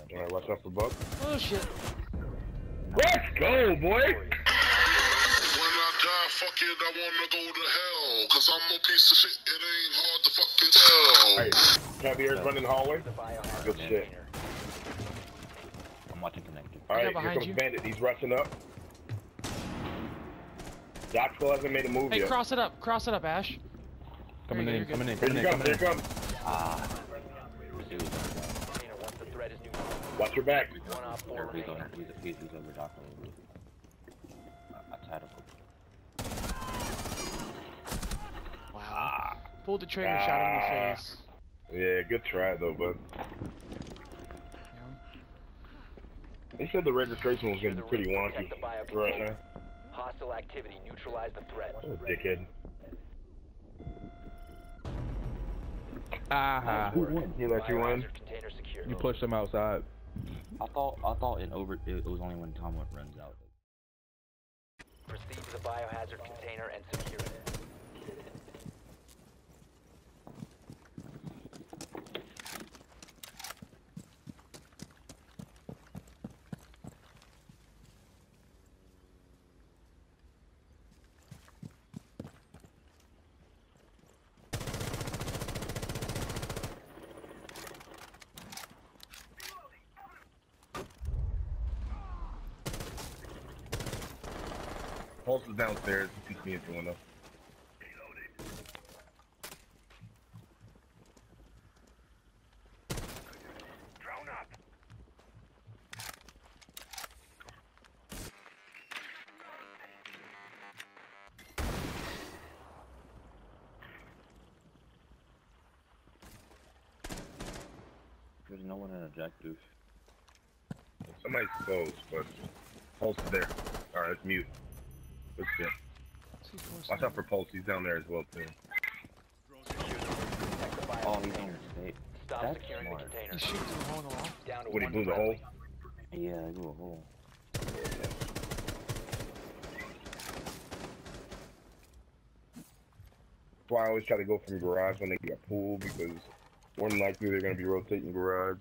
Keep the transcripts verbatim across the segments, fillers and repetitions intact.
Alright, watch out for Buck. Oh shit. Let's go, boy! When I die, fuck it, I wanna go to hell. Cause I'm a piece of shit, it ain't hard to fucking tell. Alright, Cavier's running the hallway. Good shit. I'm watching connected. Alright, here comes you. Bandit. He's rushing up. Doc still hasn't made a move hey, yet. Hey, cross it up. Cross it up, Ash. Coming in, coming in, coming in, coming in. Here he comes. Ah. Watch your back. He's over, he's, he's, he's over Doc. I tried to Wow. Ah. Pulled the trigger, ah. shot him in the face. Yeah, good try though, bud. Yeah. They said the registration was gonna be pretty wonky right now. Hostile activity, neutralize the threat. Oh, dickhead. Ah, he let you in. You pushed him outside. I thought I thought in over it, it was only when Tom runs out. Proceed to the biohazard container and secure it. Pulse is downstairs. He sees me at the window. Drone up. There's no one in objective. Somebody's close, but Pulse is there. Alright, let's mute. Good shit. Watch out for Pulse, he's down there as well too. Oh, he's on the state. Stop That's securing smart. the container. He shoots through the hole in the wall. Down to What, he one blew the friendly. hole? Yeah, I blew a hole. That's why I always try to go from garage when they get a pool, because more than likely they're going to be rotating garage.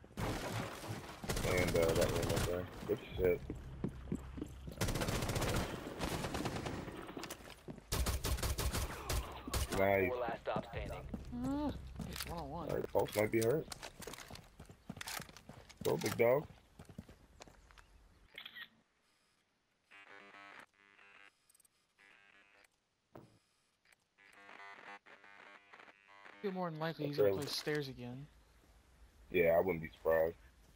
And uh, that one right there. Good shit. Nice. Four last stop standing. Uh, it's one on one. Alright, Pulse might be hurt. Go, big dog. Feel more than likely he's Okay. gonna play stairs again. Yeah, I wouldn't be surprised.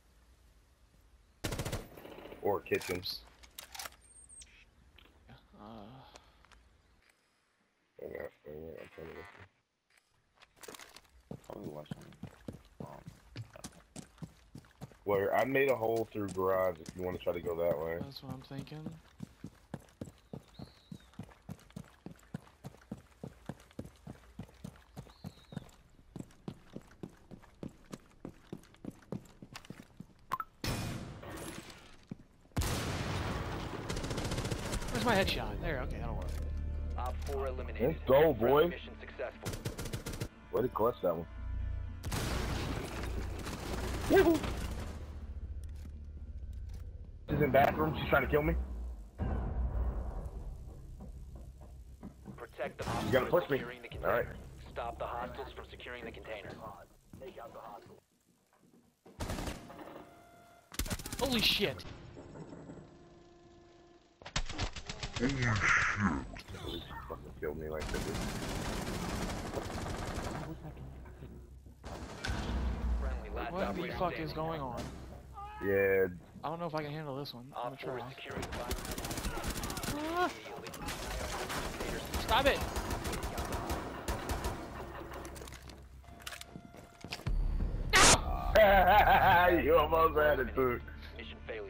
Or kitchens. Yeah. Uh, Yeah, yeah, I'm trying to listen. Probably watching. Um, Well, I made a hole through garage if you want to try to go that way. that's what I'm thinking. Where's my headshot? There, okay, that'll work. Op four eliminated. Let's go, boy. Mission successful. Way to clutch that one. Woohoo! She's in bathroom. She's trying to kill me. Protect the You hostiles gotta push me. securing the container. All right. Stop the hostiles from securing the container. Holy shit! Holy shit! She fucking killed me like that. Friendly last What the operator fuck standing. is going on? Yeah. I don't know if I can handle this one. I'm Op gonna four try. is securing the biohazard Ah, immediately. stop it! You almost had it, dude. Mission failure.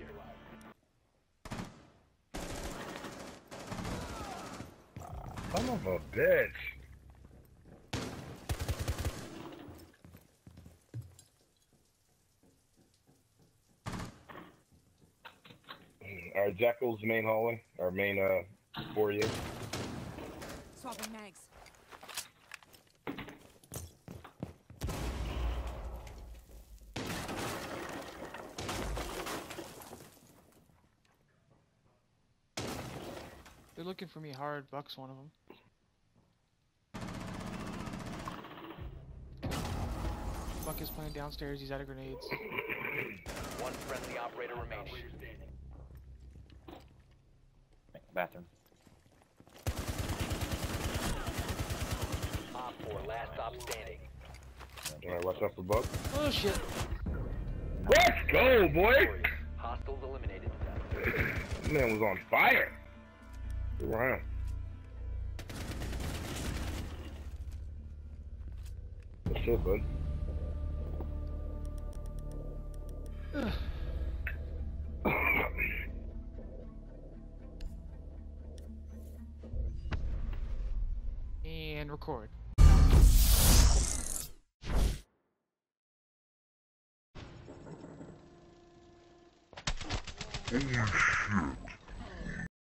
Son of a bitch. Our Jackal's main hallway, our main uh foyer. Swapping mags. They're looking for me hard. Buck's one of them. Buck is playing downstairs. He's out of grenades. One friendly operator remaining. Bathroom. Op four, last stop standing. Alright, watch out for Buck. Oh shit! Let's go, boy! Hostiles eliminated. Man was on fire. Good round. Good shit, bud. And record. Oh shit.